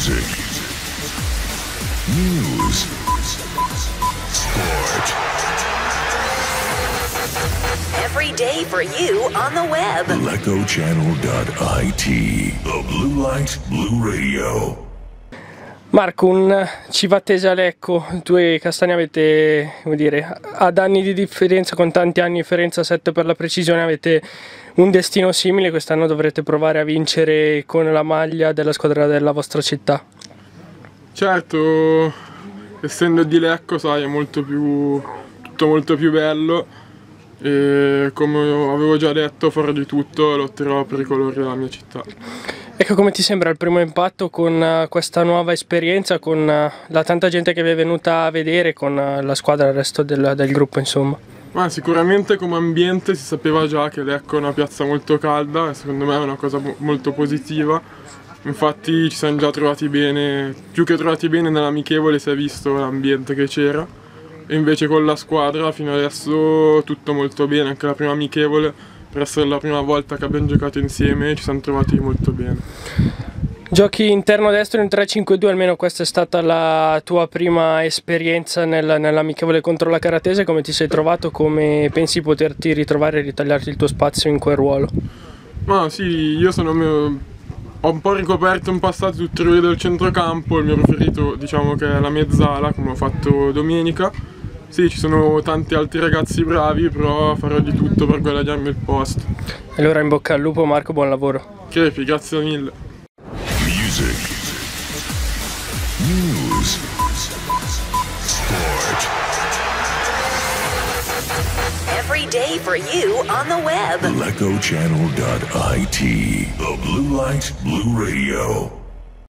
Music, news, sport. Every day for you on the web. LecoChannel.it, the Blue Light Blu Radio. Marco, un Civattese a Lecco, tu e Castagna avete, come dire, ad anni di differenza, con tanti anni di differenza, 7 per la precisione, avete un destino simile. Quest'anno dovrete provare a vincere con la maglia della squadra della vostra città. Certo, essendo di Lecco, sai, è tutto molto più bello e come avevo già detto farò di tutto, lotterò per i colori della mia città. Ecco, come ti sembra il primo impatto con questa nuova esperienza, con la tanta gente che vi è venuta a vedere, con la squadra e il resto del gruppo, insomma? Ma sicuramente come ambiente si sapeva già che Lecco è una piazza molto calda e secondo me è una cosa molto positiva. Infatti ci siamo già trovati bene, più che trovati bene nell'amichevole si è visto l'ambiente che c'era e invece con la squadra fino adesso tutto molto bene, anche la prima amichevole. Per essere la prima volta che abbiamo giocato insieme ci siamo trovati molto bene. Giochi interno destro in 3-5-2, almeno questa è stata la tua prima esperienza nell'amichevole contro la Caratese. Come ti sei trovato? Come pensi poterti ritrovare e ritagliarti il tuo spazio in quel ruolo? Ma sì, io ho un po' ricoperto in passato tutti i ruoli del centrocampo, il mio preferito diciamo che è la mezzala, come ho fatto domenica. Sì, ci sono tanti altri ragazzi bravi, però farò di tutto per guadagnarmi il posto. E allora in bocca al lupo Marco, buon lavoro. Crepi, grazie mille. Music, news, sport. Every day for you on the web. LecoChannel.it, the Blue Light Blu Radio.